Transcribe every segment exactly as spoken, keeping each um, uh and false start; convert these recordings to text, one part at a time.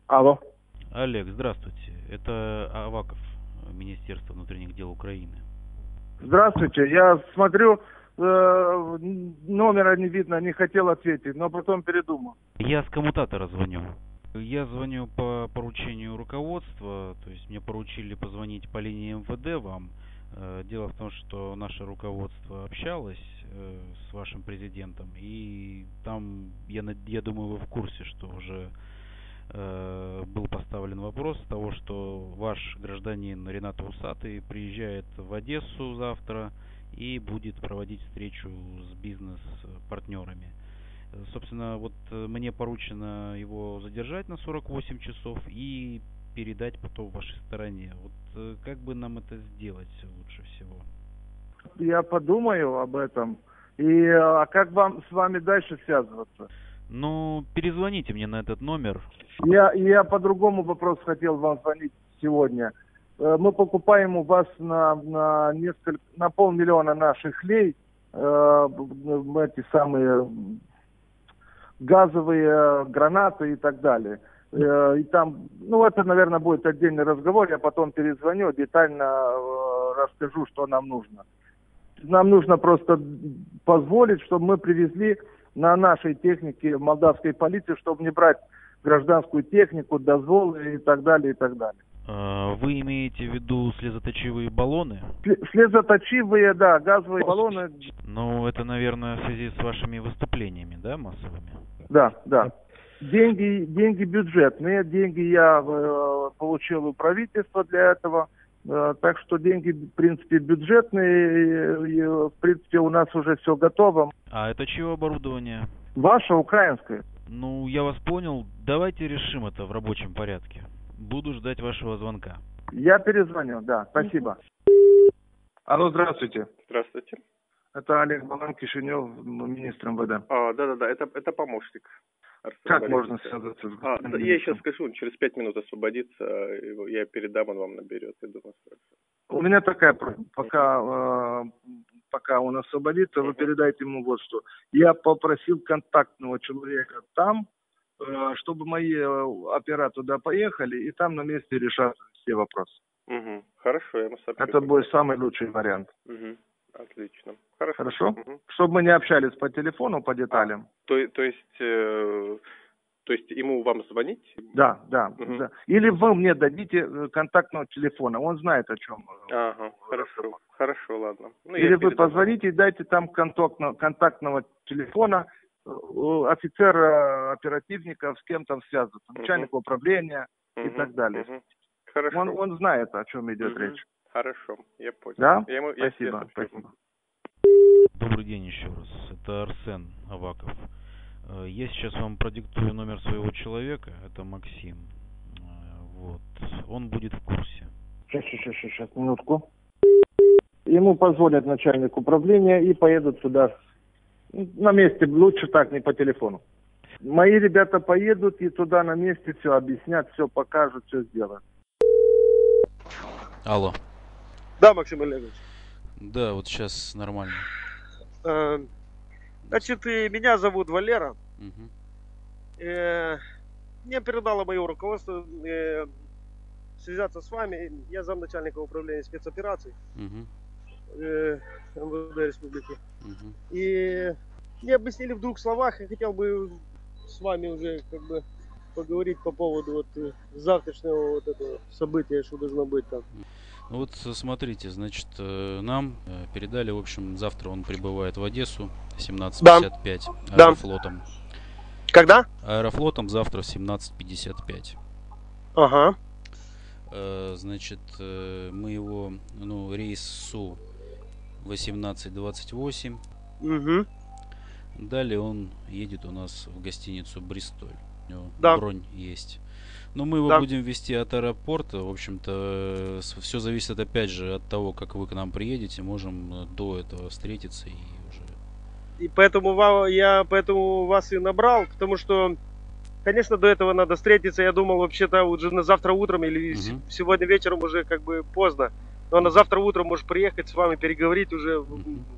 Алло. Олег, здравствуйте. Это Аваков, Министерство внутренних дел Украины. Здравствуйте. Я смотрю, э, номера не видно, не хотел ответить, но потом передумал. Я с коммутатора звоню. Я звоню по поручению руководства, то есть мне поручили позвонить по линии эм вэ дэ вам. Дело в том, что наше руководство общалось с вашим президентом, и там, я, я думаю, вы в курсе, что уже э, был поставлен вопрос того, что ваш гражданин Ренат Усатый приезжает в Одессу завтра и будет проводить встречу с бизнес-партнерами. Собственно, вот мне поручено его задержать на сорок восемь часов и передать потом вашей стороне. Вот как бы нам это сделать лучше всего? Я подумаю об этом. И а как вам с вами дальше связываться? Ну, перезвоните мне на этот номер. Я, я по другому вопросу хотел вам звонить сегодня. Мы покупаем у вас на, на несколько, на полмиллиона наших лей э, эти самые газовые гранаты и так далее. И там, ну, это, наверное, будет отдельный разговор, я потом перезвоню, детально э, расскажу, что нам нужно. Нам нужно просто позволить, чтобы мы привезли на нашей технике молдавской полиции, чтобы не брать гражданскую технику, дозволы и так далее, и так далее. Вы имеете в виду слезоточивые баллоны? Слезоточивые, да, газовые баллоны. Ну, это, наверное, в связи с вашими выступлениями, да, массовыми? Да, да. Деньги, деньги бюджетные, деньги я э, получил у правительства для этого, э, так что деньги, в принципе, бюджетные, и, и, в принципе, у нас уже все готово. А это чье оборудование? Ваше, украинское. Ну, я вас понял, давайте решим это в рабочем порядке. Буду ждать вашего звонка. Я перезвоню, да, спасибо. Алло, здравствуйте. Здравствуйте. Это Олег Балан, Кишинев, министр эм вэ дэ. А, да-да-да, это, это помощник. Арсен как Борисович. Можно связаться с а, да, Я сейчас скажу, он через пять минут освободится, я передам, он вам наберет. Я думаю, У меня такая просьба, пока, э, пока он освободится, вы передайте ему вот что. Я попросил контактного человека там, э, чтобы мои опера туда поехали, и там на месте решат все вопросы. Угу. Хорошо, я ему сообщу. Это будет самый лучший вариант. Угу. Отлично. Хорошо. Хорошо? Угу. Чтобы мы не общались по телефону, по деталям. А, то, то есть, э, то есть ему вам звонить? Да, да, угу. да. Или вы мне дадите контактного телефона, он знает о чем. Ага, хорошо, хорошо, ладно. Ну, Или вы позвоните и дайте там контактного, контактного телефона офицера, оперативника, с кем там связываться, начальника угу. управления угу. и так далее. Угу. Хорошо. Он, он знает, о чем идет угу. речь. Хорошо, я понял. Да? Я ему, спасибо, я спасибо. Добрый день еще раз. Это Арсен Аваков. Я сейчас вам продиктую номер своего человека. Это Максим. Вот. Он будет в курсе. Сейчас, сейчас, сейчас, сейчас, минутку. Ему позвонят начальник управления и поедут сюда. На месте, лучше так, не по телефону. Мои ребята поедут и туда на месте все объяснят, все покажут, все сделают. Алло. Да, Максим Олегович. Да, вот сейчас нормально. Э, значит, меня зовут Валера. Угу. Э, мне передало мое руководство э, связаться с вами. Я замначальника управления спецопераций угу. э, эм вэ дэ Республики. Угу. И мне объяснили в двух словах. Я хотел бы с вами уже как бы поговорить по поводу вот завтрашнего вот этого события, что должно быть там. Ну вот смотрите, значит, нам передали, в общем, завтра он прибывает в Одессу в семнадцать пятьдесят пять да. аэрофлотом. Когда? Аэрофлотом завтра в семнадцать пятьдесят пять. Ага. Значит, мы его, ну, рейс СУ восемнадцать двадцать восемь. Угу. Далее он едет у нас в гостиницу Бристоль. У него да. бронь есть. Но мы его да. будем везти от аэропорта. В общем-то, все зависит опять же от того, как вы к нам приедете. Можем до этого встретиться и уже. И поэтому я поэтому вас и набрал, потому что, конечно, до этого надо встретиться. Я думал, вообще-то уже на завтра утром или угу. сегодня вечером уже как бы поздно. Но на завтра утром можешь приехать с вами переговорить уже. Угу.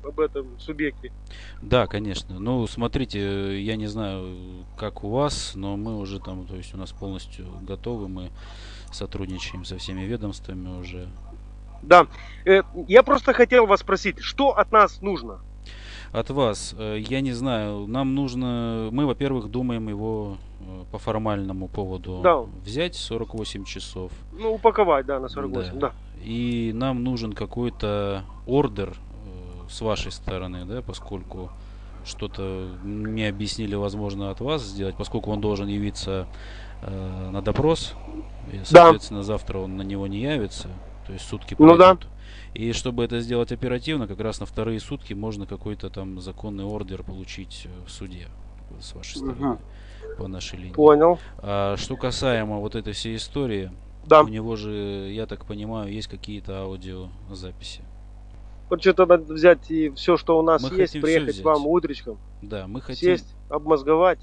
об этом субъекте. Да, конечно. Ну, смотрите, я не знаю, как у вас, но мы уже там, то есть у нас полностью готовы, мы сотрудничаем со всеми ведомствами уже. Да, э, я просто хотел вас спросить, что от нас нужно? От вас, э, я не знаю, нам нужно, мы, во-первых, думаем его э, по формальному поводу Да. взять сорок восемь часов. Ну, упаковать, да, на сорок восемь, да. И нам нужен какой-то ордер э, с вашей стороны, да, поскольку что-то не объяснили, возможно, от вас сделать, поскольку он должен явиться э, на допрос, и, соответственно, да. Завтра он на него не явится, то есть сутки пройдут. Ну да. И чтобы это сделать оперативно, как раз на вторые сутки можно какой-то там законный ордер получить в суде с вашей стороны, угу. По нашей линии. Понял. А что касаемо вот этой всей истории, да. У него же, я так понимаю, есть какие-то аудиозаписи. Вот что-то надо взять и все, что у нас мы есть, приехать вам утречком. Да, мы хотим. Сесть, обмозговать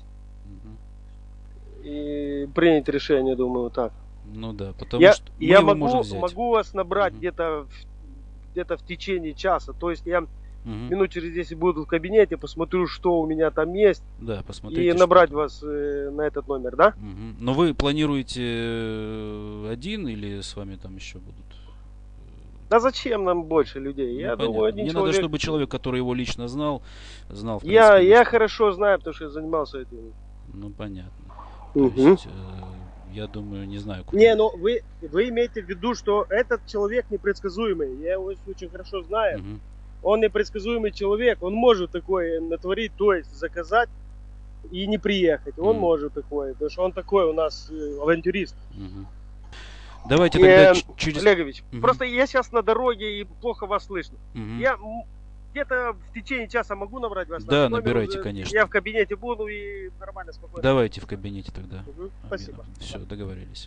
угу. и принять решение, думаю, так. Ну да, потому я, что мы я его могу, можем взять. могу вас набрать угу. где-то где-то в течение часа. То есть я угу. минут через десять буду в кабинете, посмотрю, что у меня там есть. Да, посмотрите. И набрать что-то. Вас э, на этот номер, да? Угу. Но вы планируете один или с вами там еще будут? Да зачем нам больше людей? Ну, я понятно. думаю, один Мне человек... надо, чтобы человек, который его лично знал, знал. В я принципе, я что... хорошо знаю, потому что я занимался этим. Ну понятно. Угу. То есть, э, я думаю, не знаю. Куда. Не, ну вы вы имеете в виду, что этот человек непредсказуемый. Я его очень хорошо знаю. Угу. Он непредсказуемый человек. Он может такое натворить, то есть заказать и не приехать. Он угу. может такое, потому что он такой у нас авантюрист. Угу. Давайте тогда э, через... Олегович, угу. просто я сейчас на дороге и плохо вас слышно. Угу. Я где-то в течение часа могу набрать вас? Да, на набирайте, номер. конечно. Я в кабинете буду и нормально, спокойно. Давайте в кабинете тогда. Угу. Спасибо. Все, договорились.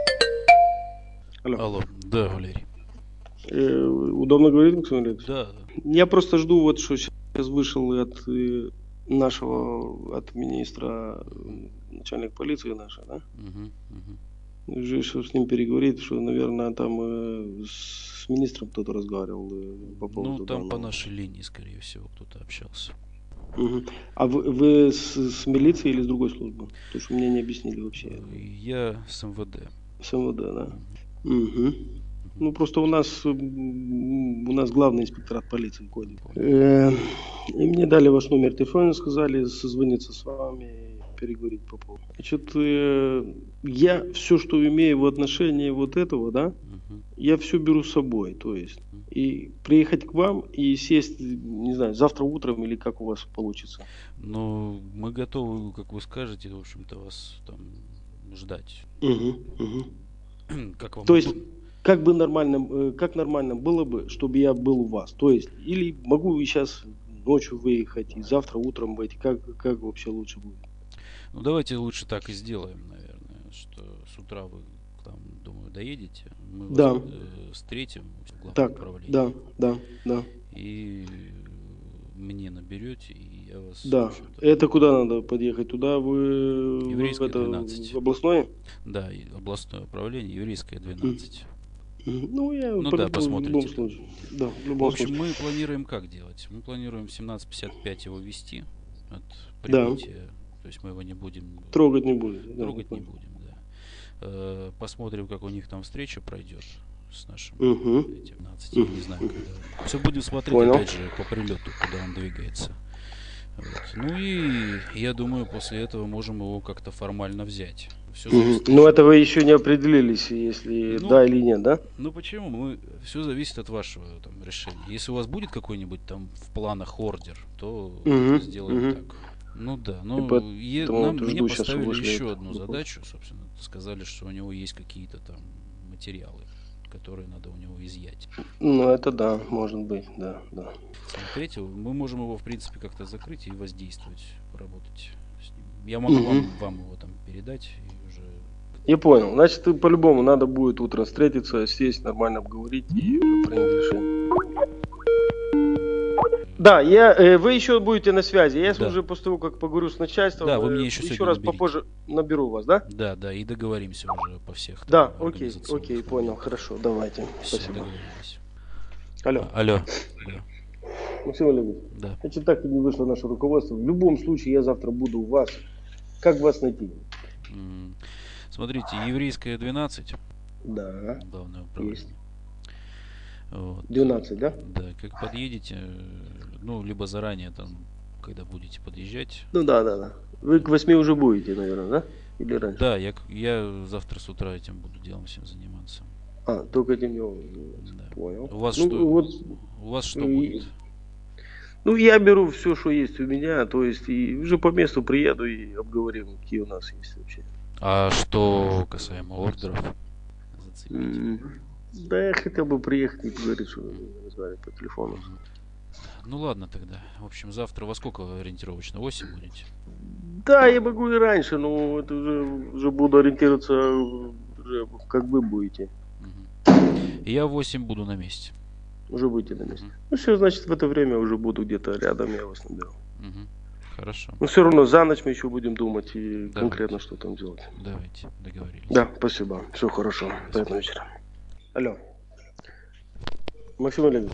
Алло. Алло. Да, Валерий. Э, удобно говорить, Максим Валерьевич? Да. Я просто жду, вот что сейчас вышел от э, нашего, от министра, начальник полиции нашего, да? Угу, угу. Уже что с ним переговорить, что, наверное, там э, с министром кто-то разговаривал э, по поводу. Ну, там данного. по нашей линии, скорее всего, кто-то общался. Угу. А вы, вы с, с милицией или с другой службы? Потому что мне не объяснили вообще. Я с эм вэ дэ. С эм вэ дэ, да. Угу. Угу. Ну, просто у нас у нас главный инспекторат полиции ходит. Э, и мне дали ваш номер телефона, сказали созвониться с вами. Переговорить по поводу. Значит, э, я все, что имею в отношении вот этого, да, uh-huh. я все беру с собой, то есть, uh-huh. и приехать к вам и сесть, не знаю, завтра утром или как у вас получится. Ну, мы готовы, как вы скажете, в общем-то, вас там ждать. Uh-huh. Uh-huh. Как вам то есть, как бы нормально, как нормально было бы, чтобы я был у вас, то есть, или могу и сейчас ночью выехать и завтра утром быть, как, как вообще лучше будет? Ну, давайте лучше так и сделаем, наверное, что с утра вы там, думаю, доедете, мы да. вас э, встретим в главном так, управлении. Да, да, да. И мне наберете, и я вас... Да, это куда надо подъехать? Туда вы... Еврейская, в это, двенадцать. В областное? Да, областное управление, Еврейская, двенадцать. Mm. Ну, я ну по, да, в посмотрите. любом случае. Да, в любом в общем, случае. мы планируем как делать? Мы планируем в семнадцать пятьдесят пять его вести от прибытия. Да. То есть мы его не будем... Трогать не будем. Трогать да, не будем, да. Посмотрим, как у них там встреча пройдет с нашим угу. двенадцать. Я не знаю, когда. Все будем смотреть, Понял. опять же, по прилету, куда он двигается. Вот. Ну и я думаю, после этого можем его как-то формально взять. Все зависит. Но это вы еще не определились, если ну, да или нет, да? Ну почему? Мы, все зависит от вашего там, решения. Если у вас будет какой-нибудь там в планах ордер, то угу. сделаем угу. так. Ну да, ну по- е- нам, мне поставили вышли еще это. одну задачу, собственно, сказали, что у него есть какие-то там материалы, которые надо у него изъять. Ну это да, может быть, да, да. Смотрите, мы можем его в принципе как-то закрыть и воздействовать, поработать с ним. Я могу угу. вам, вам его там передать и уже. Я понял. Значит, по-любому надо будет утром встретиться, сесть, нормально обговорить и принять решение. Да, я, э, вы еще будете на связи. Я да. уже после того, как поговорю с начальством, да, вы мне еще, еще раз наберите. попозже наберу вас, да? Да, да, и договоримся уже по всех. Да, окей, окей, понял, хорошо, давайте. Все, спасибо. договорились. Алло. Алло. Да. Максим Олегович, Да. значит, так и не вышло наше руководство. В любом случае, я завтра буду у вас. Как вас найти? М, Смотрите, Еврейская двенадцать, Да, главное управление. есть. Вот. двенадцать, да? Да, как подъедете, э, ну, либо заранее там, когда будете подъезжать. Ну да, да, да. Вы к восьми уже будете, наверное, да? Или раньше? Да, я, к- я завтра с утра этим буду делом всем заниматься. А, только этим делом заниматься. Да. Понял. У вас ну, что? Вот, У вас что и- будет? ну, я беру все, что есть у меня, то есть и уже по месту приеду и обговорим, какие у нас есть вообще. А что касаемо ордеров? Зацепить. М, Да, я хотел бы приехать и поговорить, что разговаривать по телефону. Ну ладно тогда. В общем, завтра во сколько ориентировочно? восемь будете? Да, я могу и раньше, но это уже, уже буду ориентироваться, уже как вы будете. Мгм. Я в восемь буду на месте. Уже будете на месте. Мгм. Ну все, значит, в это время уже буду где-то рядом, я вас наберу. Мгм. Хорошо. Но все равно за ночь мы еще будем думать и Давайте. конкретно что там делать. Давайте, договорились. Да, спасибо. Все хорошо. Приятного вечера. Алло. Максим Олегович,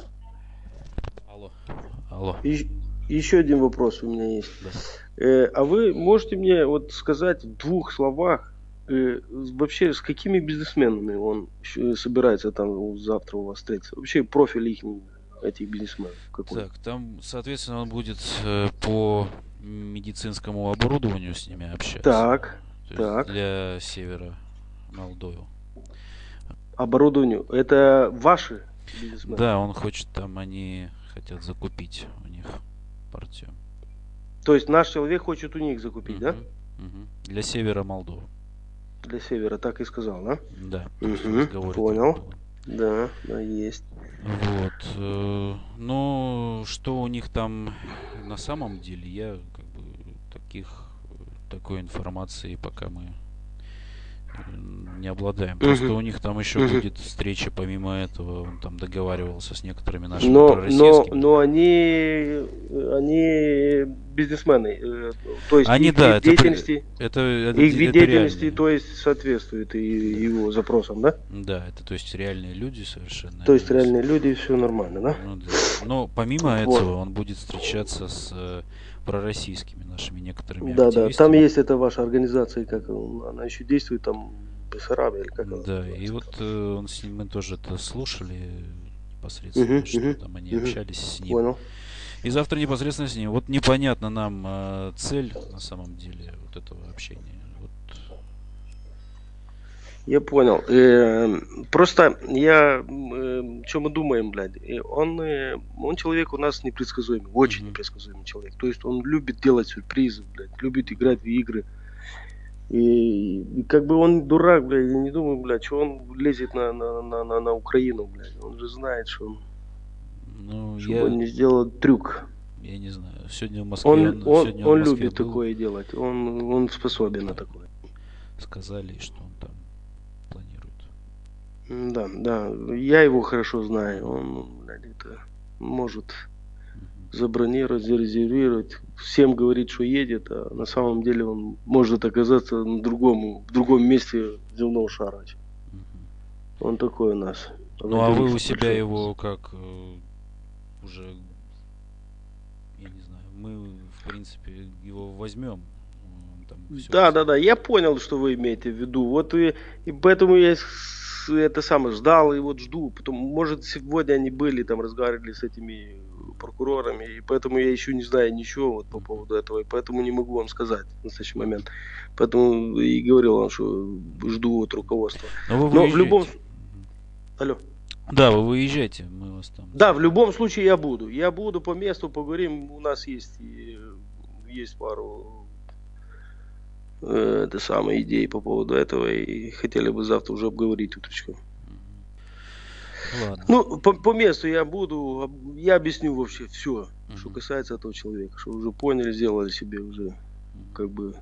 Алло. Алло. и- еще один вопрос у меня есть. Да. Э, а вы можете мне вот сказать в двух словах, э, вообще с какими бизнесменами он щ- собирается там завтра у вас встретиться? Вообще профиль их, этих бизнесменов какой? Так, там, соответственно, он будет э, по медицинскому оборудованию с ними общаться. Так, То есть так. для севера Молдовы. Оборудованию. Это ваши бизнесмены? Да, он хочет там, они хотят закупить у них партию. То есть наш человек хочет у них закупить, да? Мгм, мгм. Для севера Молдовы. Для севера, так и сказал, да? Да. то есть в Мгм, разговоре понял. так было. Да, да, есть. Вот. э, Ну, что у них там на самом деле, я как бы таких такой информации пока мы э, не обладаем. Просто Мгм. у них там еще Мгм. будет встреча, помимо этого, он там договаривался с некоторыми нашими Но, но, пророссийскими. но они, они бизнесмены, э, то есть Они, их да, вид это при- деятельности, Это, это, их де- вид это деятельности, реальные. то есть соответствует и его запросам, да? Да, это то есть реальные люди совершенно. То есть они- реальные люди, все нормально, да? Ну да. Но помимо Вот. этого он будет встречаться с э, пророссийскими нашими некоторыми Да, да. активистами. Там есть эта ваша организация, как он- она еще действует, там Бессарабия или как она Да, называется и вот там. э, он с ним, мы тоже это слушали непосредственно, Мгм, что мгм, там они мгм. общались с ним. Понял. И завтра непосредственно с ним. Вот непонятно нам э, цель на самом деле вот этого общения. Вот. Я понял. Э, Просто я, что мы думаем, блядь, э, он, э, он человек у нас непредсказуемый, очень Мгм. непредсказуемый человек. То есть он любит делать сюрпризы, блядь, любит играть в игры. И, и как бы он дурак, блядь, я не думаю, блядь, что он лезет на, на, на, на, на Украину, блядь. Он же знает, что он, Ну, чтобы я, он не сделал трюк. я не знаю. Сегодня в Москве Он, он, он, сегодня он в Москве любит был, такое делать. Он, он способен на такое. сказали, что он там планирует. М, Да, да. Я его хорошо знаю. Он, блядь, это может Мгм. забронировать, зарезервировать, всем говорит, что едет, а на самом деле он может оказаться на другом, в другом месте земного шара. Мгм. Он такой у нас. Ну а вы у Авантюрист себя большой. его как э, уже, я не знаю, мы в принципе его возьмем. м, Там всё Да, всё. да, да, я понял, что вы имеете в виду. Вот и, и поэтому я с- это самое ждал и вот жду. Потом, может, сегодня они были, там разговаривали с этими прокурорами, и поэтому я еще не знаю ничего вот по поводу этого, и поэтому не могу вам сказать в настоящий момент. Поэтому и говорил вам, что жду от руководства. Но вы Но в любом... выезжаете. Мгм. Алло. Да, вы выезжаете, мы вас там. Да, в любом случае я буду. Я буду по месту, поговорим. У нас есть, и, есть пару э, это самые идеи по поводу этого, и хотели бы завтра уже обговорить утречком. Мгм. Ладно. Ну, по, по месту я буду, об- я объясню вообще все, что Мгм. касается этого человека, что уже поняли, сделали себе уже, Мгм. как бы,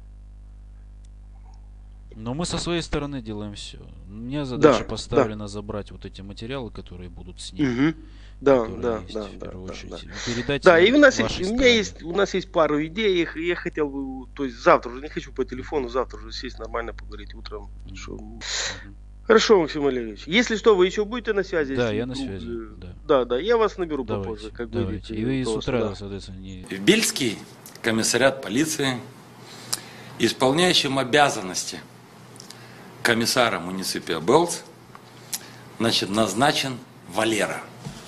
Но мы со своей стороны делаем все. У меня задача да, поставлена забрать вот эти материалы, которые будут с ним. Мгм. да, которые да, есть, да, в да, первую да, очередь. да. И передать Да, им и у нас, вашей есть, у меня стороне. есть, у нас есть пару идей, и я хотел бы, то есть завтра уже, не хочу по телефону, завтра уже сесть нормально поговорить утром, Мгм. что Мгм. Хорошо, Максим Олегович. Если что, вы еще будете на связи? Да, если я на вдруг, связи. э, Да. Да, да, я вас наберу Давайте, попозже, как давайте. выйдет, И вы э, с голос, утра, да. соответственно, не... В Бельский комиссариат полиции, исполняющим обязанности комиссара муниципия Белц, значит, назначен Валера.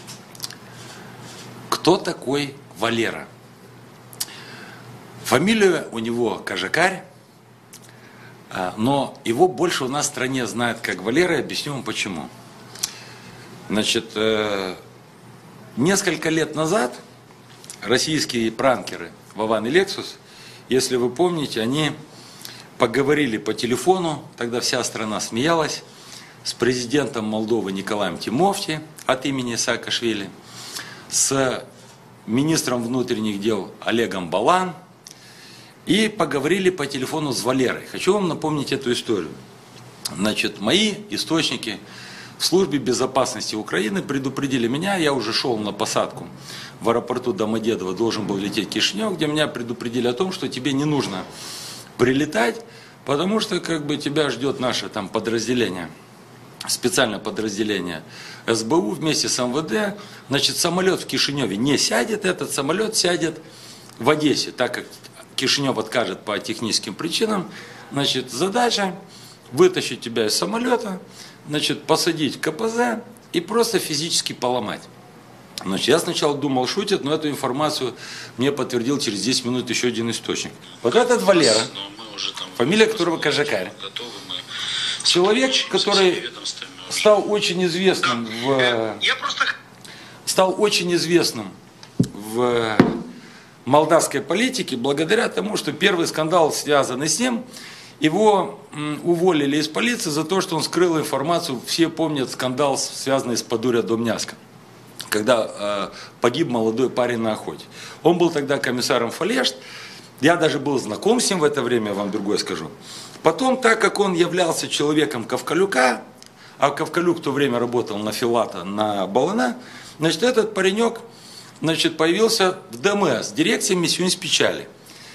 Кто такой Валера? Фамилия у него Кожакарь, но его больше у нас в стране знают как Валера, и объясню вам почему. Значит, несколько лет назад российские пранкеры Вован и Лексус, если вы помните, они поговорили по телефону, тогда вся страна смеялась, с президентом Молдовы Николаем Тимофти от имени Саакашвили, с министром внутренних дел Олегом Балан, и поговорили по телефону с Валерой. Хочу вам напомнить эту историю. Значит, мои источники в службе безопасности Украины предупредили меня, я уже шел на посадку в аэропорту Домодедово, должен был лететь в Кишинев, где меня предупредили о том, что тебе не нужно прилетать, потому что как бы тебя ждет наше там подразделение, специальное подразделение эс бэ у вместе с эм вэ дэ. Значит, самолет в Кишиневе не сядет, этот самолет сядет в Одессе, так как Кишинев откажет по техническим причинам. Значит, задача вытащить тебя из самолета, значит, посадить в ка пэ зэ и просто физически поломать. Значит, я сначала думал, шутят, но эту информацию мне подтвердил через десять минут еще один источник. Вот этот Валера, фамилия которого Кожакарь, человек, который стал очень известным в, стал очень известным в молдавской политике благодаря тому, что первый скандал, связанный с ним, его уволили из полиции за то, что он скрыл информацию. Все помнят скандал, связанный с Подуря Домняска, когда э, погиб молодой парень на охоте. Он был тогда комиссаром Фалешт. Я даже был знаком с ним в это время, я вам другое скажу. Потом, так как он являлся человеком Ковкалюка, а Ковкалюк в то время работал на Филата, на Балана, значит, этот паренек, значит, появился в дэ эм эс, дирекция Миссионс Печали.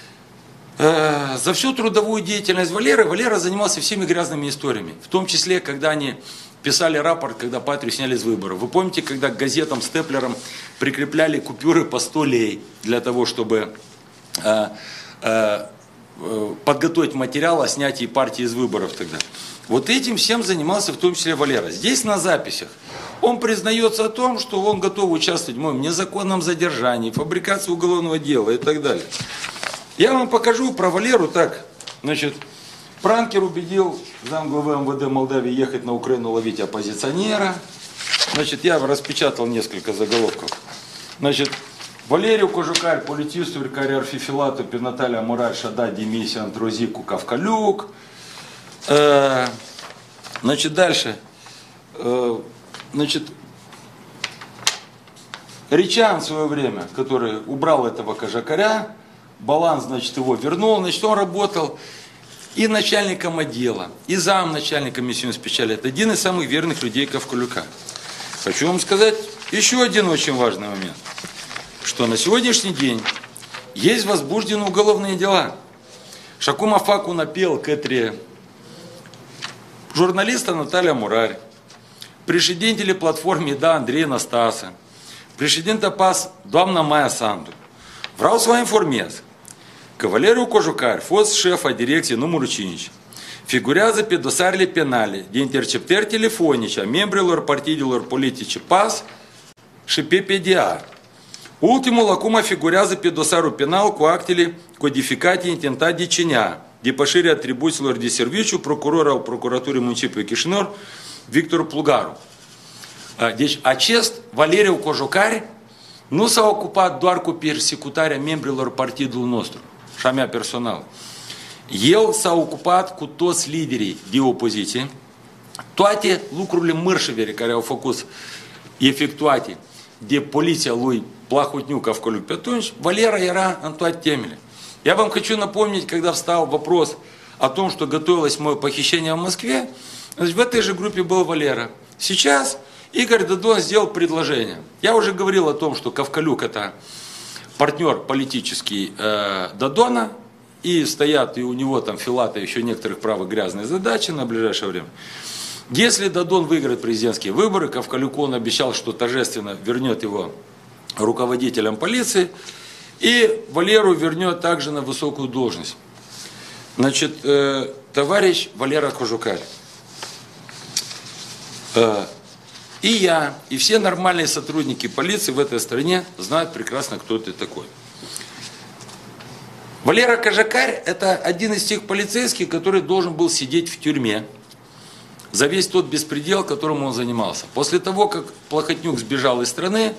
Э, за всю трудовую деятельность Валеры, Валера занимался всеми грязными историями, в том числе, когда они писали рапорт, когда Патрию сняли с выборов. Вы помните, когда к газетам степлером прикрепляли купюры по сто лей для того, чтобы э, э, подготовить материал о снятии партии из выборов тогда. Вот этим всем занимался в том числе Валера. Здесь на записях он признается о том, что он готов участвовать в моем незаконном задержании, фабрикации уголовного дела и так далее. Я вам покажу про Валеру так. Значит, пранкер убедил замглавы эм вэ дэ Молдавии ехать на Украину ловить оппозиционера. Значит, я распечатал несколько заголовков. Значит, Валерию Кожукарь, политисту, карьер Фифилату, Пенаталя Мураль, Шада, Демисия, Антрозику, Ковкалюк. Э, значит, дальше. Э, значит, Речан в свое время, который убрал этого Кожакаря, Балан, значит, его вернул, значит, он работал и начальником отдела, и зам начальника Миссионс Печали. Это один из самых верных людей Ковкалюка. Хочу вам сказать еще один очень важный момент, что на сегодняшний день есть возбуждены уголовные дела. Шакума Факу напел Кэтри, журналиста Наталья Мурарь, președintele platformei Da Andrei Năstase, președinta P A S doamna Maia Sandu. Vreau să vă informez că Valeriu Cojucar, fost șef a direcției numărul cinci, figurează pe dosarele penale de interceptări telefonice a membrilor partidelor politice P A S și P P D A. Ultimul acum figurează pe dosarul penal cu actele codificate intentat de C N A, depășirea atribuțiilor de serviciu, procuror al Procuraturii Municipiului Chișinău, Victor Plugaru. Deci acest Valeriu Cojucar nu s-a ocupat doar cu persecutarea membrilor partidului nostru și a mea personal. El s-a ocupat cu toți liderii de opoziție, toate lucrurile mărșăvere care au fost efectuate de poliția lui Плахотнюк, Ковкалюк. Петрович, Валера era în toate темele. Я вам хочу напомнить, когда встал вопрос о том, что готовилось мое похищение в Москве, значит, в этой же группе был Валера. Сейчас Игорь Додон сделал предложение. Я уже говорил о том, что Ковкалюк это партнер политический э, Додона, и стоят и у него там Филата еще некоторых правых грязные задачи на ближайшее время. Если Дадон выиграет президентские выборы, Ковкалюку он обещал, что торжественно вернет его руководителем полиции, и Валеру вернет также на высокую должность. Значит, э, товарищ Валера Кожукарь, э, и я, и все нормальные сотрудники полиции в этой стране знают прекрасно, кто ты такой. Валера Кожукарь – это один из тех полицейских, который должен был сидеть в тюрьме за весь тот беспредел, которым он занимался. После того, как Плохотнюк сбежал из страны,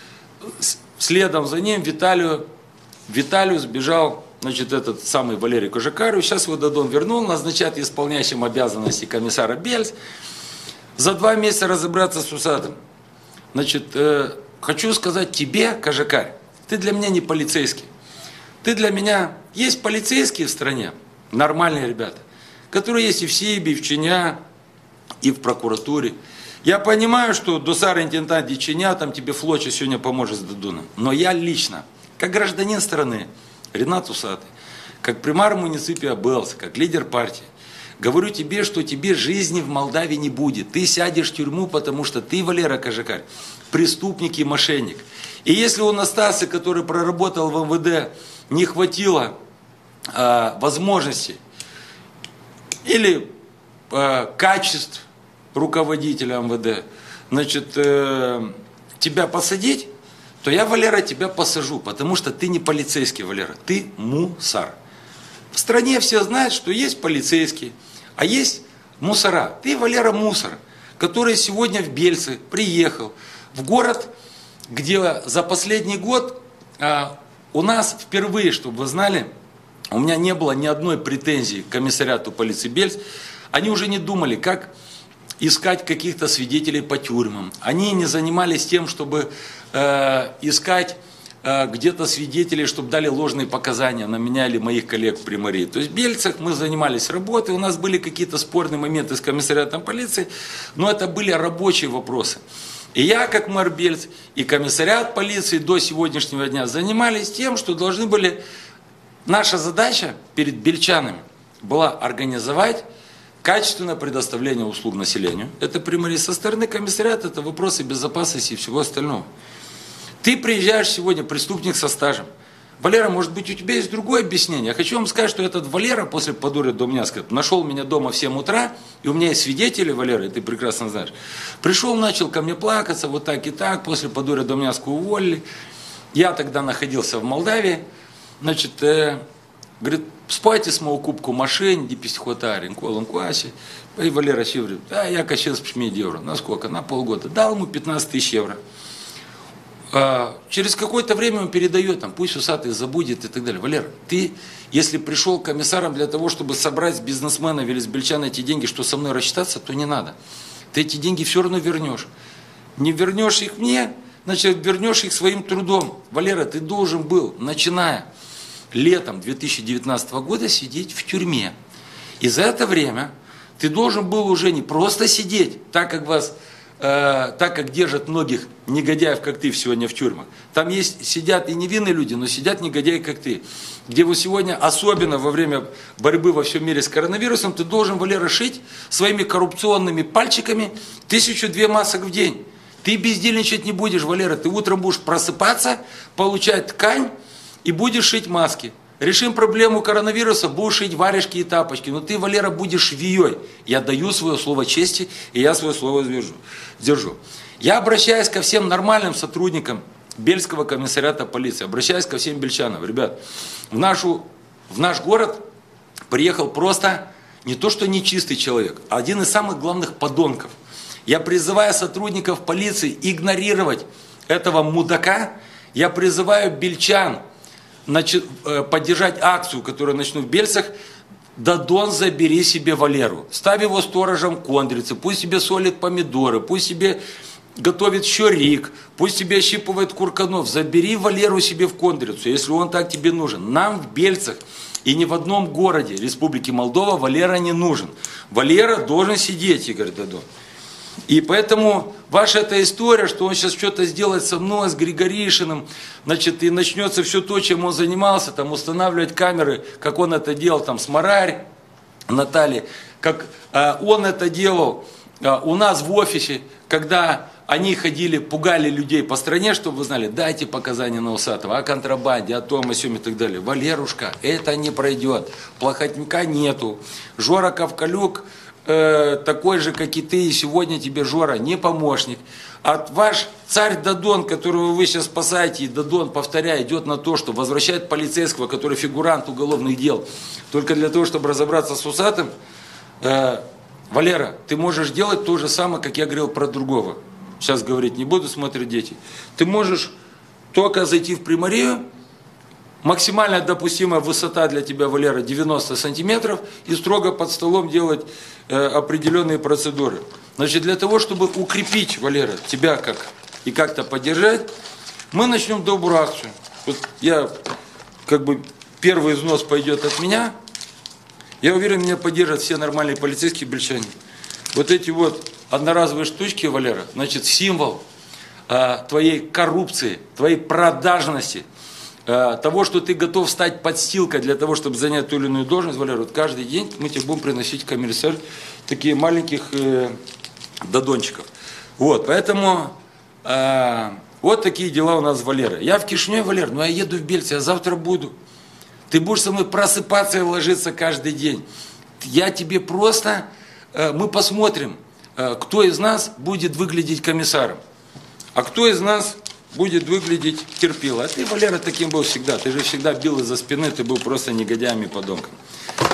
следом за ним Виталию, Виталию сбежал, значит, этот самый Валерий Кожукарь. Сейчас его Дадон вернул, назначает исполняющим обязанности комиссара Бельц. За два месяца разобраться с Усатым. Значит, э, хочу сказать тебе, Кожукарь, ты для меня не полицейский. Ты для меня... Есть полицейские в стране, нормальные ребята, которые есть и в СИБе, и в Чиня, и в прокуратуре. Я понимаю, что Досар интендант Дичиня, там тебе Флоча сегодня поможет с Дадоном. Но я лично, как гражданин страны, Ренат Усатый, как примар муниципия Белса, как лидер партии, говорю тебе, что тебе жизни в Молдавии не будет. Ты сядешь в тюрьму, потому что ты, Валера Кожукарь, преступник и мошенник. И если у Настаса, который проработал в эм вэ дэ, не хватило э, возможностей или э, качеств руководителя эм вэ дэ, значит, э, тебя посадить, то я, Валера, тебя посажу, потому что ты не полицейский, Валера, ты мусор. В стране все знают, что есть полицейские, а есть мусора. Ты, Валера, мусор, который сегодня в Бельцы приехал в город, где за последний год а, у нас впервые, чтобы вы знали, у меня не было ни одной претензии к комиссариату полиции Бельц. Они уже не думали, как искать каких-то свидетелей по тюрьмам. Они не занимались тем, чтобы э, искать э, где-то свидетелей, чтобы дали ложные показания на меня или моих коллег в Приморье. То есть в Бельцах мы занимались работой, у нас были какие-то спорные моменты с комиссариатом полиции, но это были рабочие вопросы. И я, как мэр Бельц, и комиссариат полиции до сегодняшнего дня занимались тем, что должны были... Наша задача перед бельчанами была организовать качественное предоставление услуг населению. Это Приморье. Со стороны комиссариата это вопросы безопасности и всего остального. Ты приезжаешь сегодня, преступник со стажем. Валера, может быть, у тебя есть другое объяснение? Я хочу вам сказать, что этот Валера после подуры до меня сказал, нашел меня дома в семь утра, и у меня есть свидетели, Валера, и ты прекрасно знаешь. Пришел, начал ко мне плакаться, вот так и так, после подуры до меня уволили. Я тогда находился в Молдавии, значит, э, говорит, спайте с моего кубку машин, дипись хватарин, колон кваси. И Валера говорит, да, я качал с пшмедь евро. На сколько? На полгода. Дал ему пятнадцать тысяч евро. А, через какое-то время он передает, там, пусть Усатый забудет и так далее. Валера, ты, если пришел к комиссарам для того, чтобы собрать с бизнесменов или с бельчан эти деньги, что со мной рассчитаться, то не надо. Ты эти деньги все равно вернешь. Не вернешь их мне, значит, вернешь их своим трудом. Валера, ты должен был, начиная летом две тысячи девятнадцатого года, сидеть в тюрьме. И за это время ты должен был уже не просто сидеть, так как вас, э, так как держат многих негодяев, как ты, сегодня в тюрьмах. Там есть, сидят и невинные люди, но сидят негодяи, как ты. Где вы сегодня, особенно во время борьбы во всем мире с коронавирусом, ты должен, Валера, шить своими коррупционными пальчиками тысячу-две масок в день. Ты бездельничать не будешь, Валера, ты утром будешь просыпаться, получать ткань, и будешь шить маски. Решим проблему коронавируса, будешь шить варежки и тапочки. Но ты, Валера, будешь швеей. Я даю свое слово чести, и я свое слово держу. Я обращаюсь ко всем нормальным сотрудникам Бельского комиссариата полиции. Обращаюсь ко всем бельчанам. Ребят, в, нашу, в наш город приехал просто не то что нечистый человек, а один из самых главных подонков. Я призываю сотрудников полиции игнорировать этого мудака. Я призываю бельчан поддержать акцию, которую начну в Бельцах. Дадон, забери себе Валеру. Ставь его сторожем Кондрицы. Пусть себе солит помидоры. Пусть себе готовит щорик. Пусть себе ощипывает курканов. Забери Валеру себе в Кондрицу, если он так тебе нужен. Нам в Бельцах и ни в одном городе Республики Молдова Валера не нужен. Валера должен сидеть, Игорь Дадон. И поэтому ваша эта история, что он сейчас что-то сделает со мной, с Григоришиным, значит, и начнется все то, чем он занимался, там устанавливать камеры, как он это делал там с Марарь, Натальей, как э, он это делал у нас в офисе, когда они ходили, пугали людей по стране, чтобы вы знали, дайте показания на Усатого о контрабанде, о том, о сём и так далее. Валерушка, это не пройдет. Плохотника нету. Жора Ковкалюк э, такой же, как и ты, и сегодня тебе, Жора, не помощник. А ваш царь Дадон, которого вы сейчас спасаете, и Дадон, повторяю, идет на то, что возвращает полицейского, который фигурант уголовных дел, только для того, чтобы разобраться с Усатым. Э, Валера, ты можешь делать то же самое, как я говорил про другого. Сейчас говорить не буду, смотрят дети. Ты можешь только зайти в Примарию, максимальная допустимая высота для тебя, Валера, девяносто сантиметров, и строго под столом делать э, определенные процедуры. Значит, для того, чтобы укрепить, Валера, тебя как и как-то поддержать, мы начнем добрую акцию. Вот я, как бы, первый взнос пойдет от меня. Я уверен, меня поддержат все нормальные полицейские бельчане. Вот эти вот одноразовые штучки, Валера, значит, символ э, твоей коррупции, твоей продажности, э, того, что ты готов стать подстилкой для того, чтобы занять ту или иную должность, Валера, вот каждый день мы тебе будем приносить комиссар такие маленьких э, додончиков. Вот, поэтому э, вот такие дела у нас с Валерой. Я в Кишиневе, Валер, ну я еду в Бельце, я завтра буду. Ты будешь со мной просыпаться и ложиться каждый день. Я тебе просто, э, мы посмотрим, э, кто из нас будет выглядеть комиссаром, а кто из нас будет выглядеть терпило. А ты, Валера, таким был всегда. Ты же всегда бил из-за спины, ты был просто негодяем и подонком.